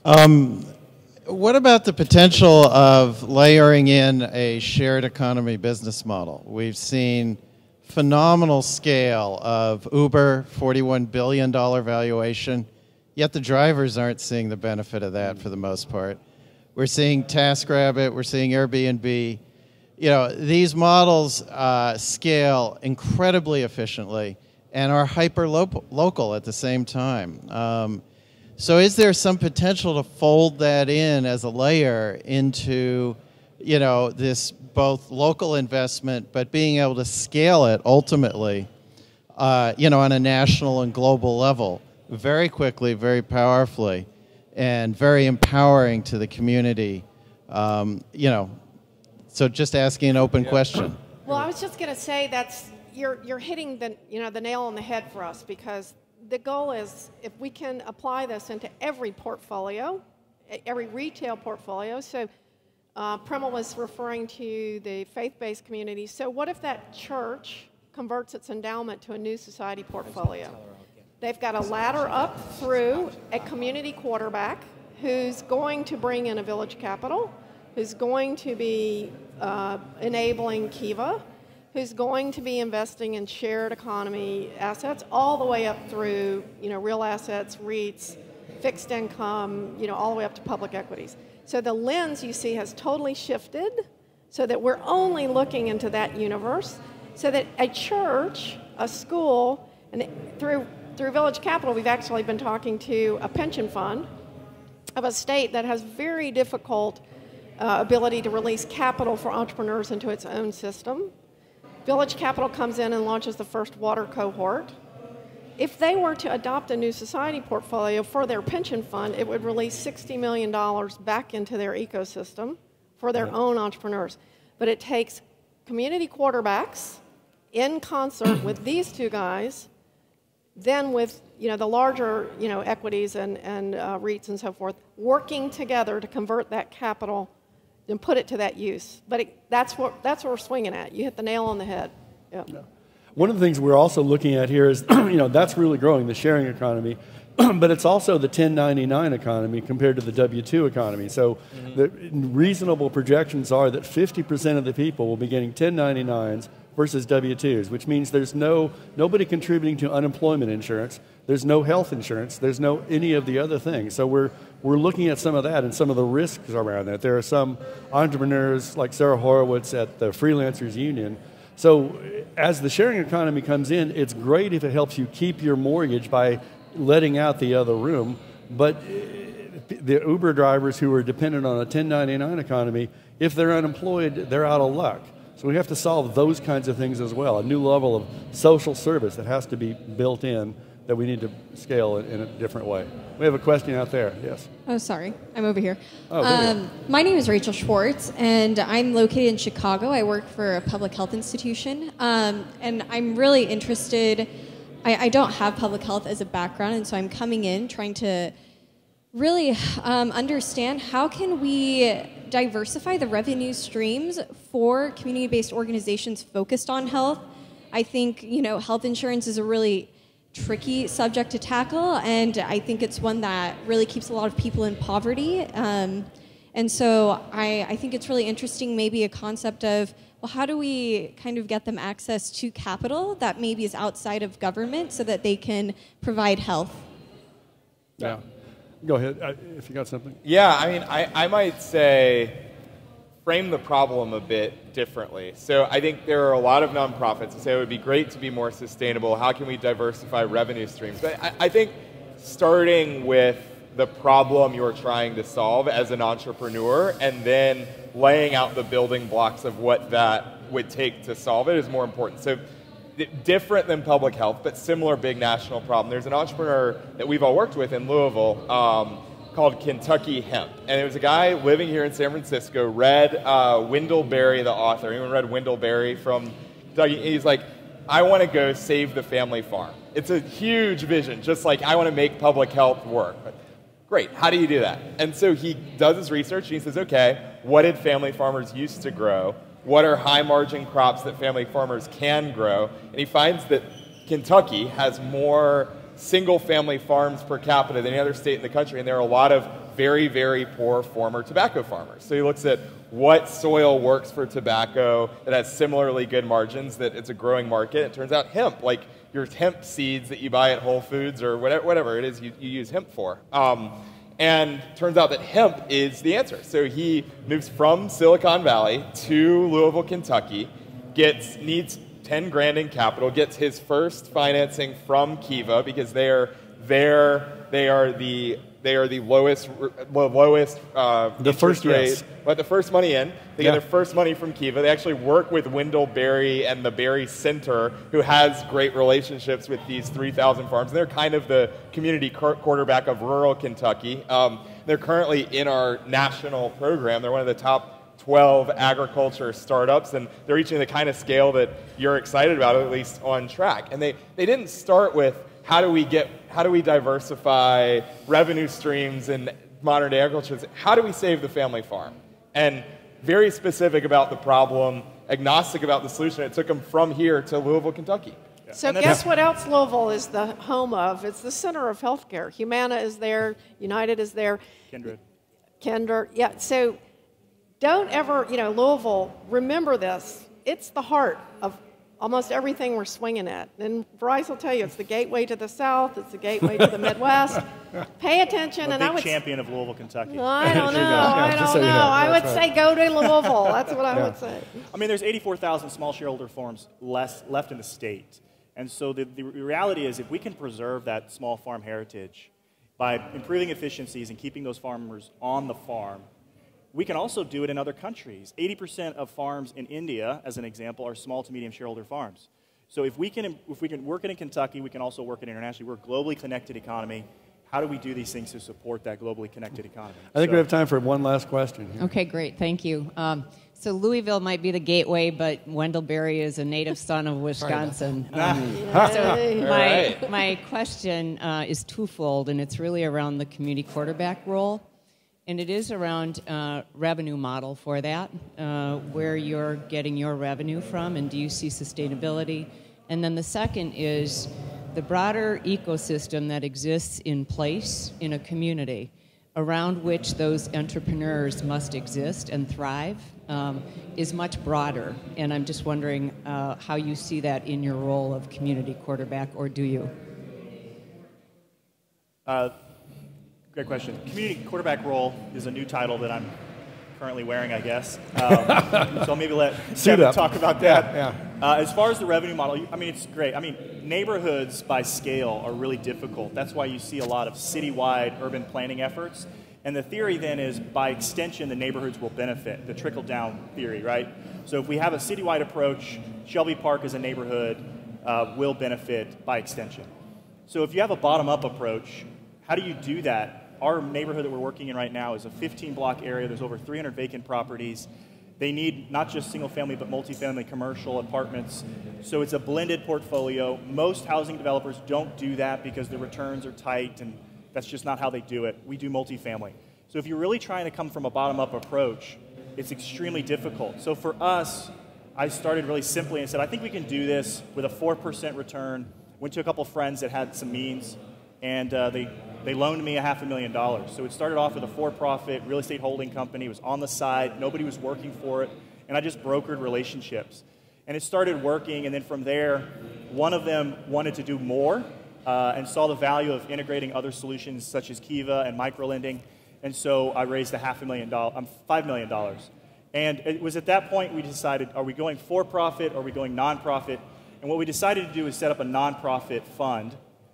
What about the potential of layering in a shared economy business model? We've seen phenomenal scale of Uber, $41 billion valuation. Yet the drivers aren't seeing the benefit of that for the most part. We're seeing TaskRabbit, we're seeing Airbnb. You know, these models scale incredibly efficiently and are hyper-local at the same time. So is there some potential to fold that in as a layer into, you know, this both local investment, but being able to scale it ultimately, you know, on a national and global level? Very quickly, very powerfully, and very empowering to the community. You know, so just asking an open question. Well, I was just going to say you're hitting the nail on the head for us, because the goal is if we can apply this into every portfolio, every retail portfolio. So Premal was referring to the faith-based community. So what if that church converts its endowment to a new society portfolio? They've got a ladder up through a community quarterback who's going to bring in a village capital, who's going to be enabling Kiva, who's going to be investing in shared economy assets, all the way up through, you know, real assets, REITs, fixed income, you know, all the way up to public equities. So the lens, you see, has totally shifted so that we're only looking into that universe, so that a church, a school, and through Village Capital, we've actually been talking to a pension fund of a state that has very difficult ability to release capital for entrepreneurs into its own system. Village Capital comes in and launches the first water cohort. If they were to adopt a new society portfolio for their pension fund, it would release $60 million back into their ecosystem for their own entrepreneurs. But it takes community quarterbacks in concert with these two guys, then with, you know, the larger, you know, equities and REITs and so forth, working together to convert that capital and put it to that use. But that's what we're swinging at. You hit the nail on the head. Yep. Yeah. One of the things we're also looking at here is, you know, that's really growing, the sharing economy, but it's also the 1099 economy compared to the W-2 economy. So the reasonable projections are that 50% of the people will be getting 1099s versus W-2s, which means there's nobody contributing to unemployment insurance, there's no health insurance, there's no any of the other things. So we're looking at some of that and some of the risks around that. There are some entrepreneurs like Sarah Horowitz at the Freelancers Union. So as the sharing economy comes in, it's great if it helps you keep your mortgage by letting out the other room, but the Uber drivers who are dependent on a 1099 economy, if they're unemployed, they're out of luck. So we have to solve those kinds of things as well, a new level of social service that has to be built in that we need to scale in a different way. We have a question out there, yes. Oh, sorry, I'm over here. Oh, my name is Rachel Schwartz, and I'm located in Chicago. I work for a public health institution, and I'm really interested. I don't have public health as a background, and so I'm coming in trying to really understand how can we diversify the revenue streams for community-based organizations focused on health. I think, you know, health insurance is a really tricky subject to tackle, and I think it's one that really keeps a lot of people in poverty. And And so I think it's really interesting, maybe a concept of, well, how do we kind of get them access to capital that maybe is outside of government so that they can provide health? Yeah. Go ahead, if you got something. Yeah, I mean, I might say, frame the problem a bit differently. So I think there are a lot of nonprofits who say it would be great to be more sustainable. How can we diversify revenue streams? But I think starting with the problem you're trying to solve as an entrepreneur and then laying out the building blocks of what that would take to solve it is more important. So different than public health, but similar big national problem. There's an entrepreneur that we've all worked with in Louisville called Kentucky Hemp. And it was a guy living here in San Francisco, read Wendell Berry, the author. Anyone read Wendell Berry from Kentucky? He's like, I want to go save the family farm. It's a huge vision, just like I want to make public health work. But great, how do you do that? And so he does his research and he says, okay, what did family farmers used to grow? What are high margin crops that family farmers can grow? And he finds that Kentucky has more single family farms per capita than any other state in the country, and there are a lot of very, very poor former tobacco farmers. So he looks at what soil works for tobacco that has similarly good margins, that it's a growing market. It turns out hemp, like your hemp seeds that you buy at Whole Foods or whatever it is you use hemp for. And turns out that hemp is the answer. So he moves from Silicon Valley to Louisville, Kentucky, needs 10 grand in capital, gets his first financing from Kiva because they are the lowest the first rate, yes. But the first money in. They get their first money from Kiva. They actually work with Wendell Berry and the Berry Center, who has great relationships with these 3,000 farms. And they're kind of the community quarterback of rural Kentucky. They're currently in our national program. They're one of the top 12 agriculture startups, and they're reaching the kind of scale that you're excited about, at least on track. And they didn't start with how do we diversify revenue streams in modern day agriculture. How do we save the family farm? And very specific about the problem, agnostic about the solution. It took them from here to Louisville, Kentucky. Yeah. So guess what else Louisville is the home of? It's the center of healthcare. Humana is there. United is there. Kindred. Yeah. So don't ever, Louisville, remember this. It's the heart of almost everything we're swinging at. And Bryce will tell you, it's the gateway to the South. It's the gateway to the Midwest. Pay attention. I'm a big champion of Louisville, Kentucky. I don't know. I would say go to Louisville. That's what I would say. I mean, there's 84,000 small shareholder farms left in the state. And so the reality is if we can preserve that small farm heritage by improving efficiencies and keeping those farmers on the farm, we can also do it in other countries. 80% of farms in India, as an example, are small to medium shareholder farms. So if we can work it in Kentucky, we can also work it internationally. We're a globally connected economy. How do we do these things to support that globally connected economy? I think we have time for one last question. Okay, great. Thank you. So Louisville might be the gateway, but Wendell Berry is a native son of Wisconsin. So my question is twofold, and it's really around the community quarterback role. And it is around revenue model for that, where you're getting your revenue from, and do you see sustainability? And then the second is the broader ecosystem that exists in place in a community around which those entrepreneurs must exist and thrive is much broader. And I'm just wondering how you see that in your role of community quarterback, or do you? Great question. Community quarterback role is a new title that I'm currently wearing, I guess. So I'll maybe let Kevin talk about that. Yeah. As far as the revenue model, I mean, it's great. I mean, neighborhoods by scale are really difficult. That's why you see a lot of citywide urban planning efforts. And the theory then is, by extension, the neighborhoods will benefit, the trickle-down theory, right? So if we have a citywide approach, Shelby Park as a neighborhood will benefit by extension. So if you have a bottom-up approach, how do you do that? Our neighborhood that we're working in right now is a 15-block area. There's over 300 vacant properties. They need not just single-family, but multifamily, commercial, apartments. So it's a blended portfolio. Most housing developers don't do that because the returns are tight, and that's just not how they do it. We do multifamily. So if you're really trying to come from a bottom-up approach, it's extremely difficult. So for us, I started really simply and said, I think we can do this with a 4% return. Went to a couple friends that had some means, and they they loaned me $500,000. So it started off with a for-profit real estate holding company. It was on the side. Nobody was working for it. And I just brokered relationships. And it started working, and then from there, one of them wanted to do more and saw the value of integrating other solutions such as Kiva and microlending. And so I raised $5 million. And it was at that point we decided, are we going for-profit or are we going nonprofit? And what we decided to do is set up a nonprofit fund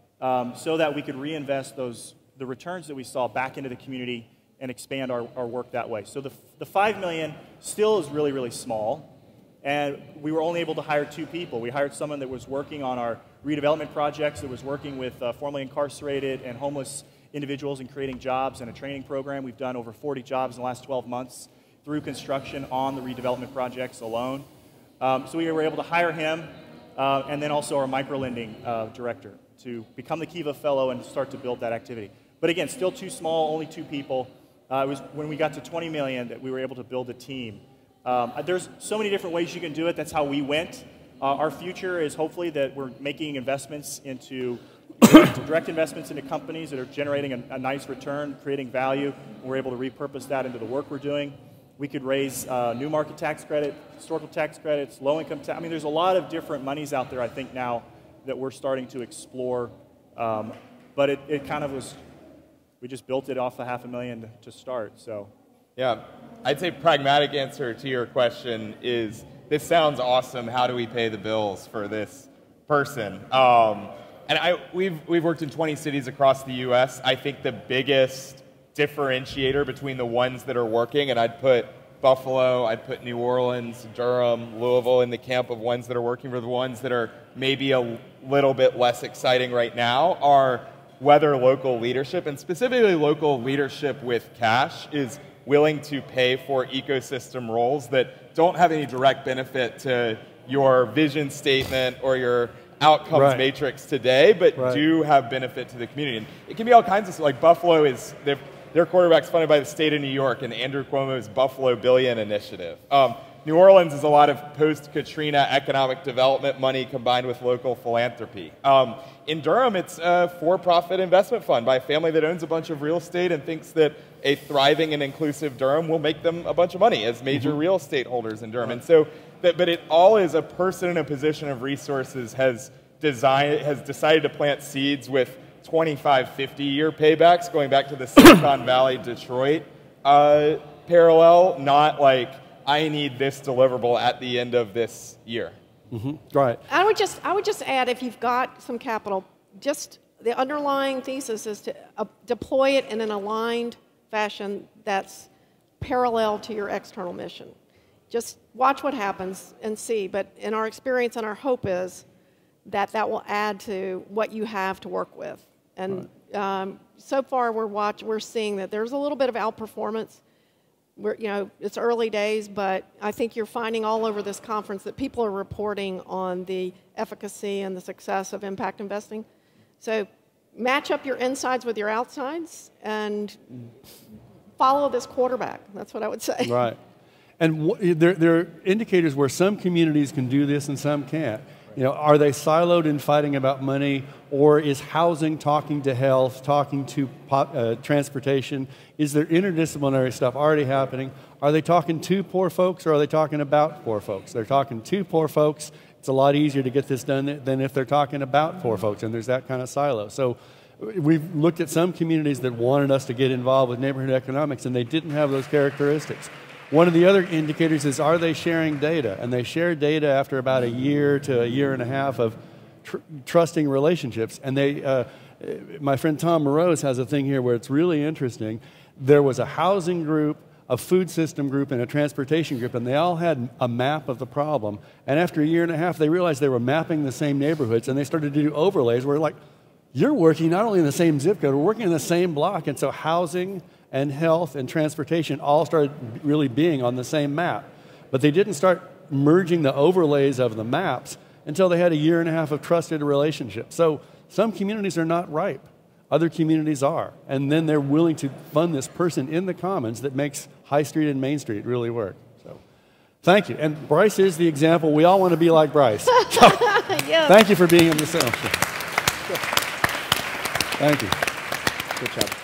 so that we could reinvest the returns that we saw back into the community and expand our work that way. So the $5 million still is really, really small. And we were only able to hire 2 people. We hired someone that was working on our redevelopment projects, that was working with formerly incarcerated and homeless individuals and creating jobs and a training program. We've done over 40 jobs in the last 12 months through construction on the redevelopment projects alone. So we were able to hire him and then also our microlending director to become the Kiva Fellow and start to build that activity. But again, still too small, only 2 people. It was when we got to 20 million that we were able to build a team. There's so many different ways you can do it. That's how we went. Our future is hopefully that we're making investments into direct investments into companies that are generating a nice return, creating value. We're able to repurpose that into the work we're doing. We could raise new market tax credit, historical tax credits, low-income tax. I mean, there's a lot of different monies out there, I think, now that we're starting to explore. But it kind of was, we just built it off $500,000 to start, so. Yeah, I'd say pragmatic answer to your question is, this sounds awesome. How do we pay the bills for this person? And we've worked in 20 cities across the U.S. I think the biggest differentiator between the ones that are working, and I'd put Buffalo, I'd put New Orleans, Durham, Louisville in the camp of ones that are working, for the ones that are maybe a little bit less exciting right now, are whether local leadership, and specifically local leadership with cash, is willing to pay for ecosystem roles that don't have any direct benefit to your vision statement or your outcomes matrix today, but do have benefit to the community. And it can be all kinds of stuff. Like Buffalo is, their quarterback's funded by the state of New York and Andrew Cuomo's Buffalo Billion Initiative. New Orleans is a lot of post-Katrina economic development money combined with local philanthropy. In Durham, it's a for-profit investment fund by a family that owns a bunch of real estate and thinks that a thriving and inclusive Durham will make them a bunch of money as major real estate holders in Durham. And so, but it all is a person in a position of resources has decided to plant seeds with 25, 50-year paybacks, going back to the Silicon Valley, Detroit parallel, not like, I need this deliverable at the end of this year. Right. I would just add, if you've got some capital, just the underlying thesis is to deploy it in an aligned fashion that's parallel to your external mission. Just watch what happens and see. But in our experience and our hope is that that will add to what you have to work with. And so far we're seeing that there's a little bit of outperformance. It's early days, but I think you're finding all over this conference that people are reporting on the efficacy and the success of impact investing. So match up your insides with your outsides and follow this quarterback. That's what I would say. Right. And there are indicators where some communities can do this and some can't. Are they siloed in fighting about money, or is housing talking to health, talking to transportation? Is there interdisciplinary stuff already happening? Are they talking to poor folks, or are they talking about poor folks? They're talking to poor folks. It's a lot easier to get this done than if they're talking about poor folks, and there's that kind of silo. So we've looked at some communities that wanted us to get involved with neighborhood economics, and they didn't have those characteristics. One of the other indicators is, are they sharing data? And they share data after about a year to a year and a half of trusting relationships. And my friend Tom Morose has a thing here where it's really interesting. There was a housing group, a food system group, and a transportation group, and they all had a map of the problem. And after a year and a half, they realized they were mapping the same neighborhoods, and they started to do overlays where, like, you're working not only in the same zip code, we're working in the same block. And so housing and health and transportation all started really being on the same map. But they didn't start merging the overlays of the maps until they had a year and a half of trusted relationships. So some communities are not ripe. Other communities are. And then they're willing to fund this person in the commons that makes High Street and Main Street really work. So thank you. And Bryce is the example. We all want to be like Bryce. So, yes. Thank you for being on the session. Thank you. Good job.